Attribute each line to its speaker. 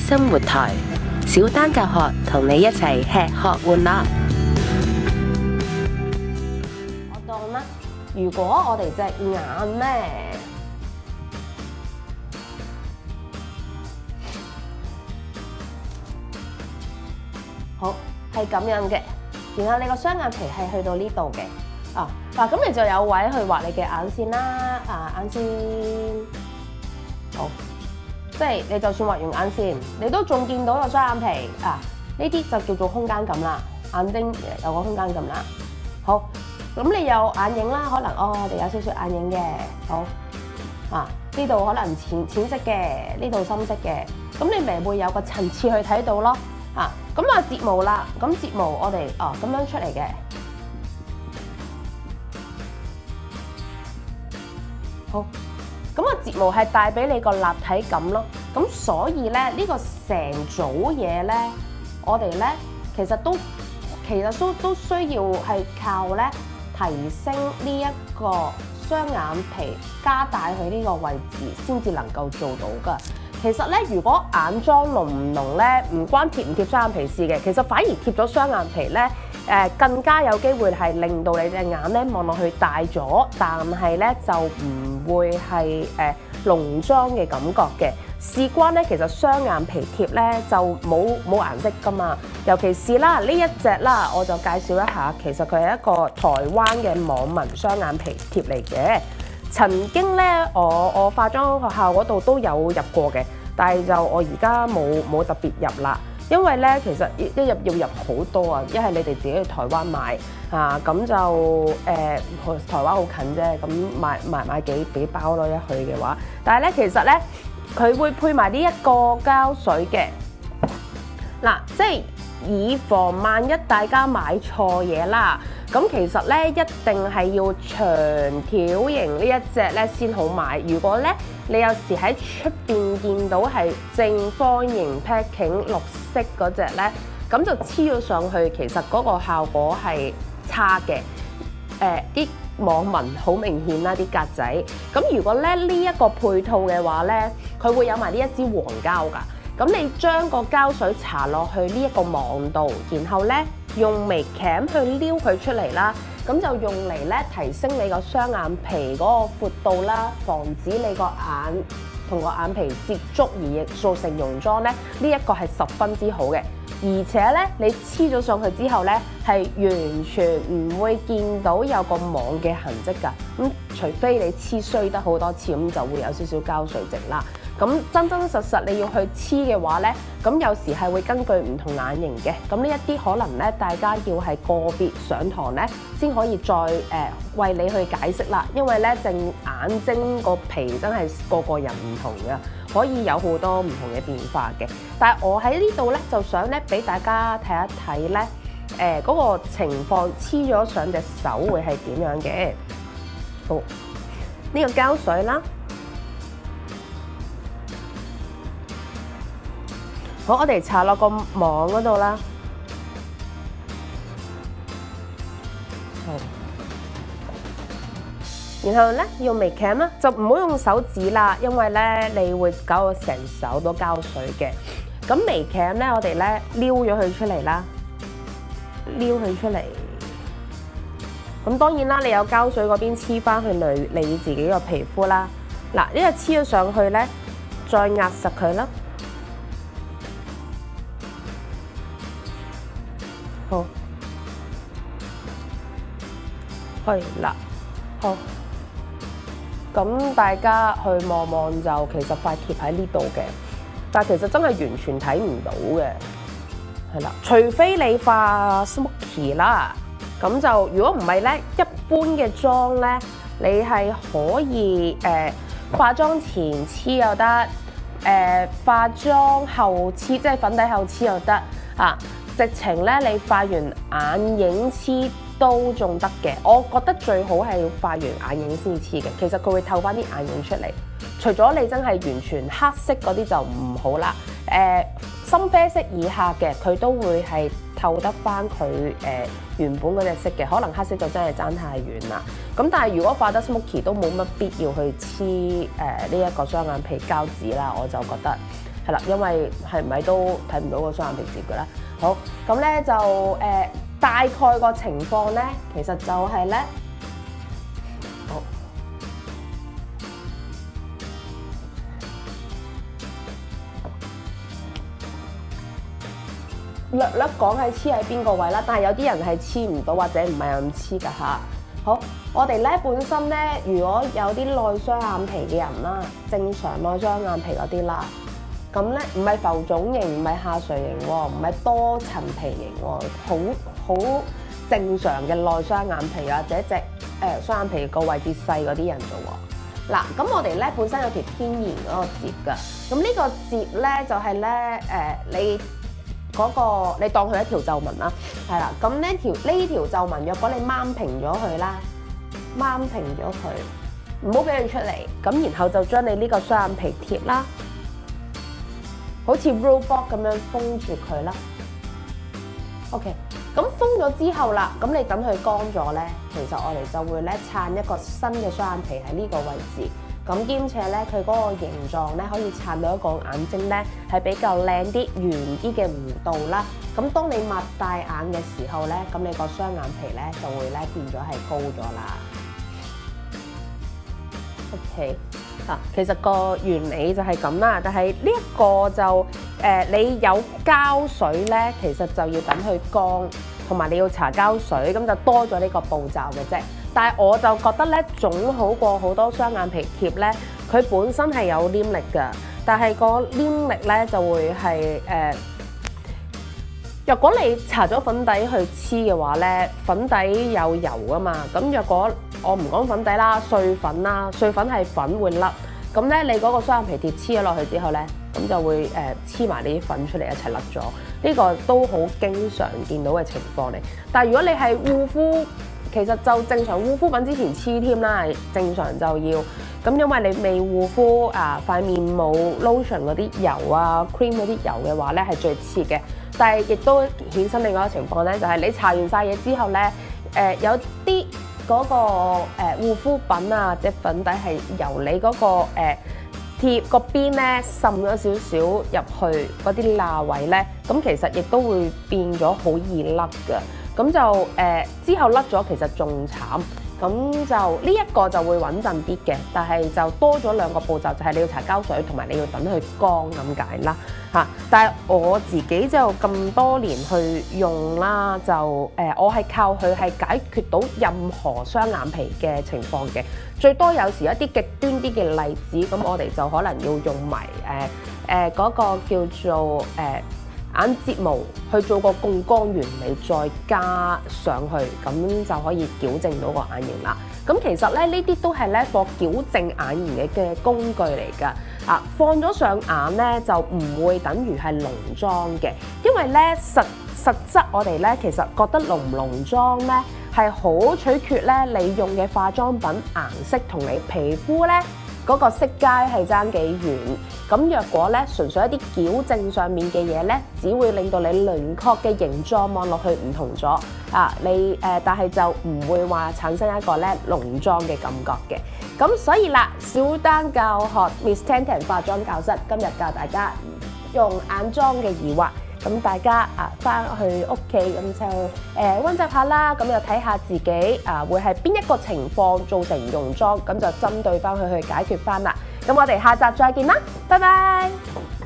Speaker 1: 生活台，小丹教學同你一齊吃喝玩樂。
Speaker 2: 我當啦，如果我哋隻眼咧，好係咁樣嘅，然後你個雙眼皮係去到呢度嘅。嗱，咁你就有位去畫你嘅眼線啦，眼線，好，即係你就算畫完眼線，你都仲見到個雙眼皮呢啲就叫做空間感啦，眼睛有個空間感啦。好，咁你有眼影啦，可能我哋有少少眼影嘅，好，呢度可能淺色嘅，呢度深色嘅，咁你咪會有個層次去睇到咯，咁睫毛啦，咁睫毛我哋咁樣出嚟嘅。好，咁個睫毛係帶俾你個立體感咯，咁所以咧呢個成組嘢咧，我哋咧其實都需要係靠咧提升呢一個雙眼皮加大佢呢個位置先至能夠做到噶。其實咧，如果眼妝濃唔濃咧，唔關貼唔貼雙眼皮事嘅，其實反而貼咗雙眼皮咧。更加有機會係令到你隻眼咧望落去大咗，但係咧就唔會係濃妝嘅感覺嘅。事關咧，其實雙眼皮貼咧就冇顏色噶嘛，尤其是啦呢一隻啦，我就介紹一下，其實佢係一個台灣嘅網民雙眼皮貼嚟嘅。曾經咧，我化妝學校嗰度都有入過嘅，但係就我而家冇特別入啦。因為咧，其實一入要入好多啊！一係你哋自己去台灣買咁就台灣好近啫，咁買幾包咯，一去嘅話。但係咧，其實咧佢會配埋呢一個膠水嘅。嗱，即係以防萬一大家買錯嘢啦。咁其實咧，一定係要長條形呢一隻咧先好買。如果咧你有時喺出邊見到係正方形 packing 綠色嗰隻咧，咁就黐咗上去，其實嗰個效果係差嘅。啲網民好明顯啦，啲格仔。咁如果咧呢一個配套嘅話咧，佢會有埋呢一支黃膠㗎。咁你將個膠水搽落去呢一個網度，然後咧用眉鉗去撩佢出嚟啦，咁就用嚟咧提升你個雙眼皮嗰個闊度啦，防止你個眼同個眼皮接觸而造成溶妝咧，呢一個係十分之好嘅。而且咧，你黐咗上去之後咧，係完全唔會見到有個網嘅痕跡㗎。咁除非你黐衰得好多次，咁就會有少少膠水跡啦。咁真實你要去黐嘅話咧，咁有時係會根據唔同眼型嘅。咁呢一啲可能咧，大家要係個別上堂咧，先可以再為你去解釋啦。因為咧，隻眼睛個皮真係個人唔同嘅。可以有好多唔同嘅變化嘅，但係我喺呢度咧就想咧俾大家睇一睇咧，嗰個情況黐咗上隻手會係點樣嘅。好，呢個膠水啦，好，我哋搽落個網嗰度啦。好。然後咧用眉鉗啦，就唔好用手指啦，因為咧你會搞到成手都膠水嘅。咁眉鉗咧，我哋咧撩咗佢出嚟啦，撩佢出嚟。咁當然啦，你有膠水嗰邊黐翻去你自己個皮膚啦。嗱，呢個黐咗上去咧，再壓實佢啦。好，係啦，好。咁大家去望望就其實塊貼喺呢度嘅，但係其實真係完全睇唔到嘅，係啦。除非你化 smoky 啦，咁就如果唔係咧，一般嘅妝咧，你係可以化妝前黐又得，化妝後黐，即係粉底後黐又得直情咧你化完眼影黐都仲得嘅，我覺得最好係要化完眼影先黐嘅。其實佢會透翻啲眼影出嚟。除咗你真係完全黑色嗰啲就唔好啦。深啡色以下嘅佢都會係透得翻佢原本嗰隻色嘅。可能黑色就真係爭太遠啦。咁但係如果化得 smoky 都冇乜必要去黐呢一個雙眼皮膠紙啦，我就覺得係啦，因為係咪都睇唔到個雙眼皮接嘅咧？好，咁咧就大概個情況咧，其實就係咧，好。略講係黐喺邊個位啦，但係有啲人係黐唔到或者唔係咁黐㗎嚇。好，我哋咧本身咧，如果有啲內雙眼皮嘅人啦，正常內雙眼皮嗰啲啦，咁咧唔係浮腫型，唔係下垂型喎，唔係多層皮型喎，好正常嘅內雙眼皮或者隻雙眼皮個位置細嗰啲人啫喎。嗱，咁我哋咧本身有條天然嗰個摺㗎，咁呢個摺咧就係咧你當佢一條皺紋啦，係啦，咁呢條皺紋，若果你掹平咗佢啦，掹平咗佢，唔好俾佢出嚟，咁然後就將你呢個雙眼皮貼啦，好似 robot 咁樣封住佢啦。OK， 咁封咗之後啦，咁你等佢乾咗咧，其實我哋就會咧撐一個新嘅雙眼皮喺呢個位置。咁兼且咧，佢嗰個形狀咧可以撐到一個眼睛咧係比較靚啲、圓啲嘅弧度啦。咁當你擘大眼嘅時候咧，咁你個雙眼皮咧就會咧變咗係高咗啦。OK， 其實個原理就係咁啦，但係呢一個就你有膠水咧，其實就要等佢乾，同埋你要搽膠水，咁就多咗呢個步驟嘅啫。但係我就覺得咧，總好過好多雙眼皮貼咧，佢本身係有黏力㗎，但係個黏力咧就會係若果你搽咗粉底去黐嘅話咧，粉底有油㗎嘛，咁若果我唔講粉底啦，碎粉啦，碎粉係粉會甩，咁咧你嗰個雙眼皮貼黐咗落去之後咧，咁就會黐埋你啲粉出嚟一齊甩咗，呢個都好經常見到嘅情況嚟。但係如果你係護膚，其實就正常護膚品之前黐添啦，正常就要咁，因為你未護膚塊面冇 lotion 嗰啲油啊 cream 嗰啲油嘅話咧係最黐嘅。但係亦都衍生另外一個情況咧，就係你搽完晒嘢之後咧，有啲嗰個護膚品啊或者粉底係由你嗰個貼個邊咧滲咗少少入去嗰啲罅位咧，咁其實亦都會變咗好易甩㗎。咁就之後甩咗，其實仲慘。咁就呢一個就會穩陣啲嘅，但係就多咗兩個步驟，就係你要搽膠水，同埋你要等佢乾咁解啦嚇。但係我自己就咁多年去用啦，就我係靠佢係解決到任何雙眼皮嘅情況嘅。最多有時一啲極端啲嘅例子，咁我哋就可能要用埋嗰個叫做眼睫毛去做個槓桿原理，再加上去，咁就可以矯正到個眼型啦。咁其實咧，呢啲都係咧個矯正眼型嘅工具嚟㗎。放咗上眼咧就唔會等於係濃妝嘅，因為咧實質我哋咧其實覺得濃唔濃妝咧係好取決咧你用嘅化妝品顏色同你皮膚咧嗰個色階係爭幾遠。咁若果咧純粹一啲矯正上面嘅嘢咧，只會令到你輪廓嘅形狀望落去唔同咗但係就唔會話產生一個咧濃妝嘅感覺嘅。咁所以啦，小丹教學 Miss Tantan 化妝教室今日教大家用眼妝嘅疑惑。咁大家翻去屋企咁就溫習下啦，咁又睇下自己會係邊一個情況造成溶妝，咁就針對翻佢去解決翻啦。咁我哋下集再見啦，拜拜。